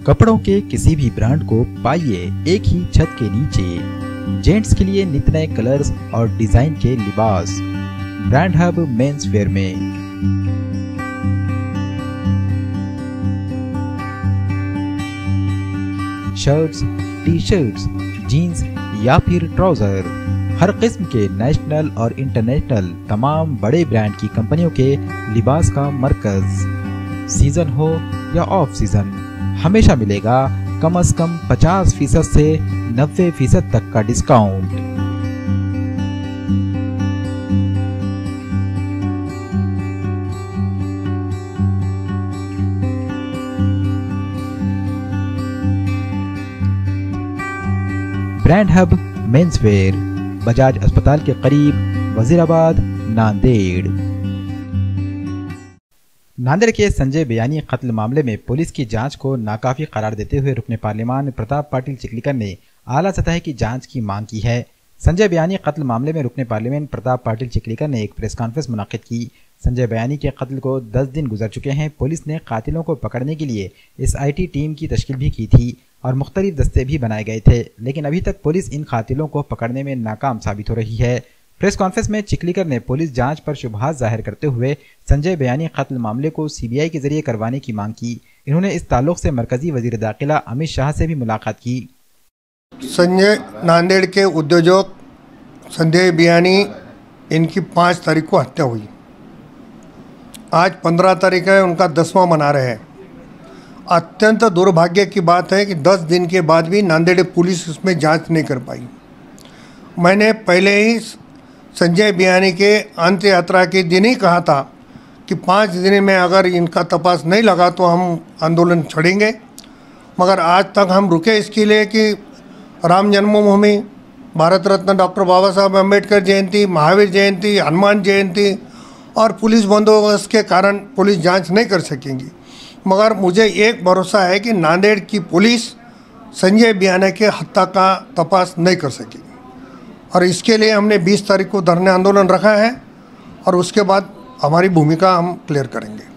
कपड़ों के किसी भी ब्रांड को पाइए एक ही छत के नीचे। जेंट्स के लिए नित नए कलर्स और डिजाइन के लिबास ब्रांड हब मेंस वेयर में। शर्ट्स, टी शर्ट्स, जीन्स या फिर ट्राउजर, हर किस्म के नेशनल और इंटरनेशनल तमाम बड़े ब्रांड की कंपनियों के लिबास का मरकज। सीजन हो या ऑफ सीजन, हमेशा मिलेगा कम से कम 50% से 90% तक का discount. Brand hub men's wear, Bajaj अस्पताल के करीब, वजीराबाद, नांदेड़। नांदेड़ के संजय बयानी कत्ल मामले में पुलिस की जांच को नाकाफी करार देते हुए रुकने पार्लिमान प्रताप पाटिल चिखलीकर ने आला सतह की जांच की मांग की है। संजय बयानी कत्ल मामले में रुकने पार्लिमान प्रताप पाटिल चिखलीकर ने एक प्रेस कॉन्फ्रेंस मुनाकिद की। संजय बयानी के कत्ल को 10 दिन गुजर चुके हैं। पुलिस ने कातिलों को पकड़ने के लिए SIT टीम की तश्कील भी की थी और मुख्तलिफ दस्ते भी बनाए गए थे, लेकिन अभी तक पुलिस इन कातिलों को पकड़ने में नाकाम साबित हो रही है। प्रेस कॉन्फ्रेंस में चिखलीकर ने पुलिस जांच पर शुबहात जाहिर करते हुए संजय बयानी कत्ल मामले को CBI के जरिए करवाने की मांग की। इन्होंने इस ताल्लुक से मरकजी वजीर दाखिला अमित शाह से भी मुलाकात की। संजय नांदेड़ के उद्योजक संजय बयानी, इनकी 5 तारीख को हत्या हुई। आज 15 तारीख है, उनका 10वां मना रहे हैं। अत्यंत दुर्भाग्य की बात है कि 10 दिन के बाद भी नांदेड़ पुलिस उसमें जांच नहीं कर पाई। मैंने पहले ही संजय बयानी के अंत यात्रा के दिन ही कहा था कि 5 दिन में अगर इनका तपास नहीं लगा तो हम आंदोलन छेड़ेंगे, मगर आज तक हम रुके इसके लिए कि राम जन्मभूमि, भारत रत्न डॉक्टर बाबा साहब अम्बेडकर जयंती, महावीर जयंती, हनुमान जयंती और पुलिस बंदोबस्त के कारण पुलिस जांच नहीं कर सकेंगी। मगर मुझे एक भरोसा है कि नांदेड़ की पुलिस संजय बयानी के हत्या का तपास नहीं कर सकेगी और इसके लिए हमने 20 तारीख को धरने आंदोलन रखा है और उसके बाद हमारी भूमिका हम क्लियर करेंगे।